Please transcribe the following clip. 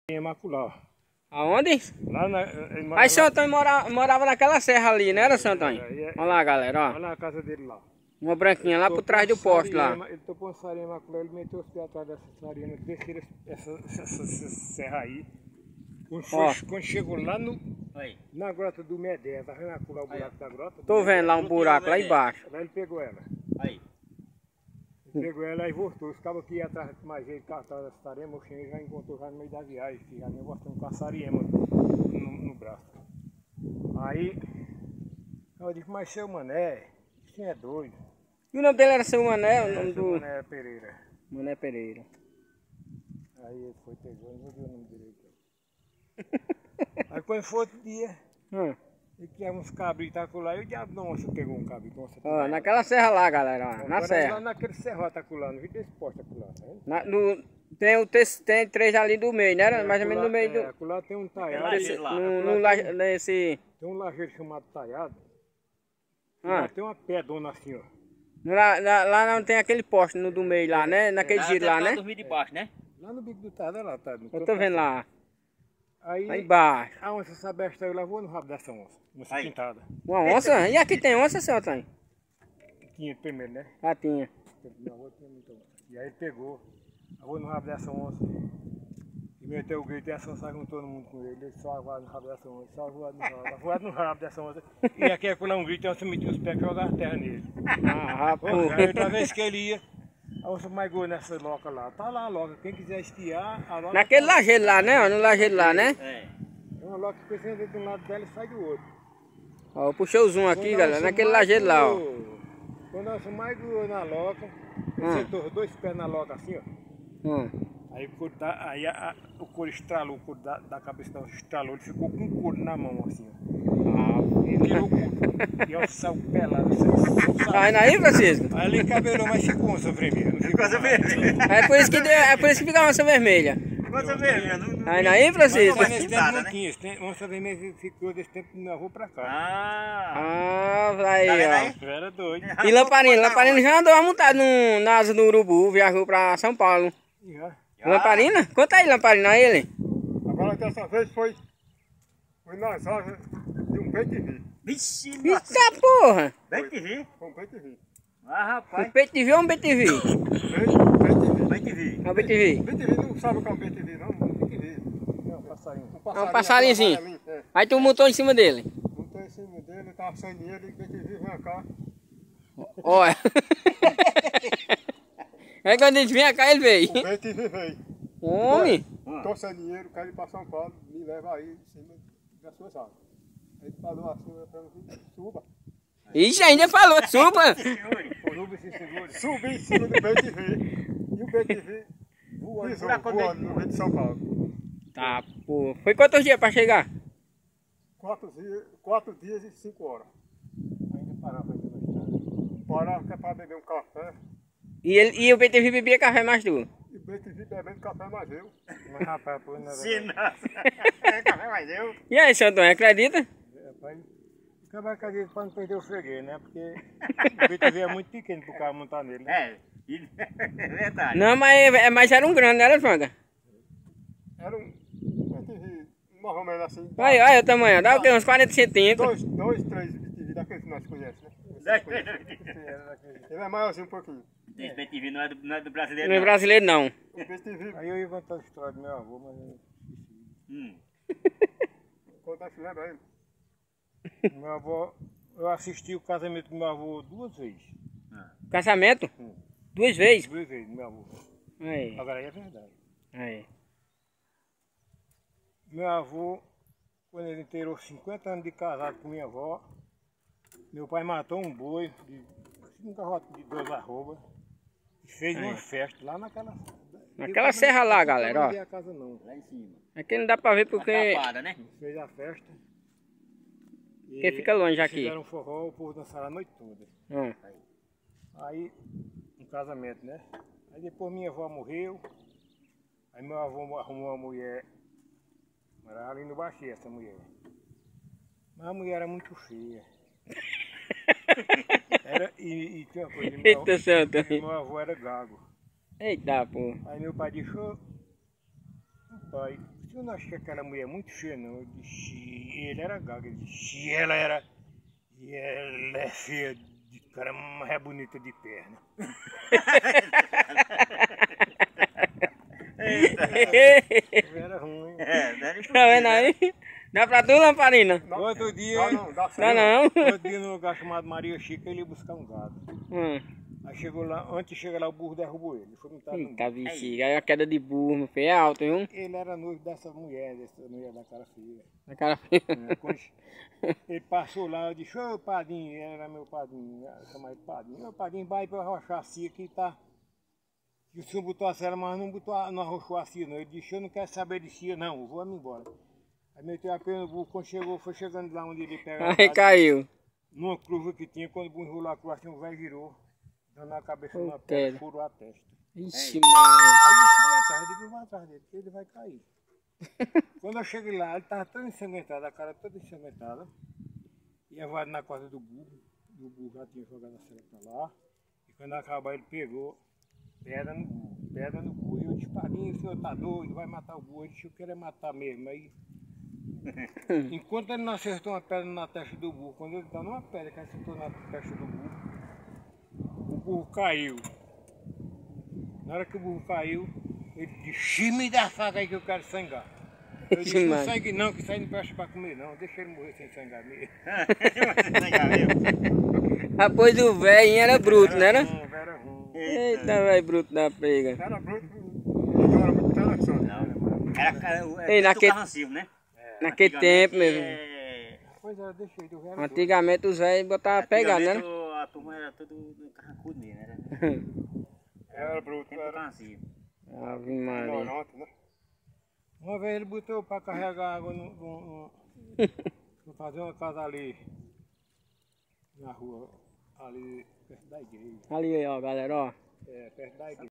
Imaculado. Aonde? Lá na, Aí seu Antônio morava naquela serra ali, não era, seu Antônio? Olha lá, galera, ó. Olha na casa dele lá. Uma branquinha lá por trás do poste lá. Ele topou uma sarinha imaculada, ele meteu os pés atrás dessa sarinha, desceram essa serra aí. Quando chegou lá na grota do Medé, tá vendo o buraco da grota? Tô vendo lá um buraco lá embaixo. Aí ele pegou ela. Aí. Pegou ela e voltou. Os cabos que iam atrás de mais jeito, atrás dessa Sarema, o Xen já encontrou já no meio da viagem, que já vinha mostrando com a Sariema no braço. Aí eu disse, mas seu Mané, isso é doido. E o nome dele era seu Mané? O nome do... Mané Pereira. Mané Pereira. Aí ele foi, pegou, não viu o nome direito. Aí quando foi outro dia, ele tinha uns cabritos lá e o diabo não onça pegou um cabrito. Ó, naquela serra lá, galera, ó, na serra. Lá naquele serrote acolá, não vi desse poste acolá, tá vendo? Tem três ali do meio, né? Mais ou menos no meio do... Acolá tem um talhado. Nesse... Tem um lajeiro chamado talhado. Tem uma pedona assim, ó. Lá não tem aquele poste no do meio lá, né? Naquele giro lá, né? Dormir de baixo, né? Lá no bico do talhado, lá tá. Eu tô vendo lá. Aí, lá embaixo. A onça sabestra lavou no rabo dessa onça. Onça pintada. Uma onça? E aqui tem onça, seu Antônio? Tinha primeiro, né? Ah, tinha. E aí ele pegou, lavou no rabo dessa onça. E meteu o grito e essa onça juntou todo mundo com ele. Ele só voado no rabo dessa onça, só voado no rabo dessa onça. E aqui acolá um grito e a onça metia os pés e jogava a terra nele. Ah, rapaz. Aí outra vez que ele ia, a onça mais nessa loca lá. Tá lá a loca, quem quiser espiar, a loca. Naquele lajeiro lá, né? No lajeiro lá, né? É uma loca que você entra de um lado dela e sai do outro. Ó, eu puxei o zoom aqui, galera, naquele lajeiro lá, ó. Quando a onça mais grudou na loca, ele sentou os dois pés na loca assim, ó. Aí o couro estralou, o couro da cabeça da onça estralou, ele ficou com o couro na mão assim, ó. Ele tirou o couro. E a onça saiu pelada. Aí naí, Francisco? Aí ele encabelou, mas ficou onça vermelha. Ficou onça vermelha. É por isso que fica a onça vermelha. Onça vermelha. Aí naí, Francisco? Mas nesse tempo não tinha. Onça vermelha ficou desse tempo do meu avô pra cá. Aí, ó. Eu era doido. E Lamparina já andou montado na asa do urubu, viajou pra São Paulo. Lamparina? Conta aí, Lamparina, aí ele. Agora dessa vez foi nas asas de um bem-te-vi. Vixe, eita porra! Bem-te-vi? Foi um bem-te-vi. Ah, rapaz. Um bem-te-vi ou um bem-te-vi? Bem-te-vi. É um bem-te-vi. Bem-te-vi não sabe o que é um bem-te-vi, não? Bem-te-vi. É um passarinho. É um passarinhozinho. Aí tu montou em cima dele. Montou em cima dele, tava sem dinheiro, e bem-te-vi, vem cá. Olha. Aí quando ele vinha cá, ele veio. O bem-te-vi veio. Homem. Tô sem dinheiro, quero ir pra São Paulo, me leva aí em cima das suas asas. Ele falou assim, suba. Ixi, ainda falou, suba. Subi em cima do bem-te-vi. E o bem-te-vi voando no Rio de São Paulo. Tá, pô. Foi quantos dias pra chegar? 4 dias e 5 horas. Ainda parava aqui na estrada. Parava que é pra beber um café. E o BTV bebia café mais tu? E o BTV bebendo café mais eu. Mas rapaz, pô, não é verdade. Café mais eu. E aí, seu Antônio, acredita? Rapaz, acaba acreditando pra não perder o freguês, né? Porque o BTV é muito pequeno pro carro montar nele. Né? É verdade. Não, mas era um grande, não era, Franga? Era um BTV, mais ou menos assim. Olha o tamanho, dá o quê? Uns 40 centímetros. 2, 3 BTV daqueles que nós conhecemos, né? Ele é maiorzinho um pouquinho. Esse BTV não é do brasileiro, não é brasileiro, não. O BTV. Aí eu ia contar a história do meu avô, mas eu esqueci. Conta se lembra aí. Meu avô, eu assisti o casamento do meu avô 2 vezes. Casamento? 2 vezes? 2 vezes, meu avô. Aí. Agora aí é verdade. Aí. Meu avô, quando ele inteirou 50 anos de casado com minha avó, meu pai matou um boi um garrote de 2 arrobas e fez uma festa lá naquela serra lá, galera, ó. Não vi a casa não. Lá em cima. Aqui não dá pra ver porque... Tapada, né? Fez a festa. Porque fica longe aqui. Fizeram um forró, o povo dançaram a noite toda. Aí, um casamento, né? Aí depois minha avó morreu. Aí meu avô arrumou uma mulher. Morava ali no Baixio, essa mulher. Mas a mulher era muito feia. E tinha uma coisa, Eita, santo. meu avô era gago. Eita, pô. Aí meu pai disse, pai, Eu não acho que aquela mulher é muito feia, não. Eu disse, ele era gago. Ele disse, ela era. E ela é feia de cara, mas é bonita de perna. Era ruim. Tá vendo aí? Dá pra tu, Lamparina? Outro dia. Dá não. Outro dia no lugar chamado Maria Chica, ele ia buscar um gado. Aí chegou lá, antes de chegar lá, o burro derrubou ele. Foi montado no burro. Eita, bexiga. Aí a queda de burro, meu filho, é alto, viu? Ele era noivo dessa mulher da cara feia. Na cara feia. Quando ele passou lá, eu disse, ô padrinho, ele era meu padrinho, eu chamava ele padrinho. Ô padrinho, vai pra arrochar a cia que tá. E o senhor botou a cera, mas não arrochou a cia não. Ele disse, eu não quero saber de cia não, eu vou me embora. Aí meteu a pena no burro, quando chegou, foi chegando lá onde ele pegava. Aí caiu. Numa curva que tinha, quando o burro enrolou a curva, assim, o velho virou, dando a cabeça numa pedra, furou a testa. Ixi, mano. Aí eu saí atrás, eu digo, eu vou atrás dele, porque ele vai cair. Quando eu cheguei lá, ele estava todo ensanguentado, a cara toda ensanguentada. E levado na corda do burro. E o burro já tinha jogado a cera para lá. E quando acabar, ele pegou pedra no burro. E eu disse, padrinho, o senhor tá doido, vai matar o burro. Ele disse, eu quero é matar mesmo. Aí, enquanto ele não acertou uma pedra na testa do burro, quando ele dá numa pedra que acertou na testa do burro, o burro caiu. Na hora que o burro caiu, ele disse, me dá a faca aí que eu quero sangar. Eu disse, não sangue não, que isso aí não presta pra comer não, deixa ele morrer sem sangar mesmo. Depois o velho era bruto, né? Era ruim. Eita, velho bruto da pega. Era bruto, não era muito interessante. Era naquele- carrancismo, né? Naquele tempo mesmo. Pois é, deixa ele, o velho. Antigamente os velhos botavam pegada, né? A turma era tudo carrancudo mesmo, né? Era bruto, Tempo era carrancismo. Ave Maria. ignorante, né? Uma vez ele botou para carregar água no fazer uma casa ali na rua, ali perto da igreja. Ali, ó, galera, ó. Perto da igreja.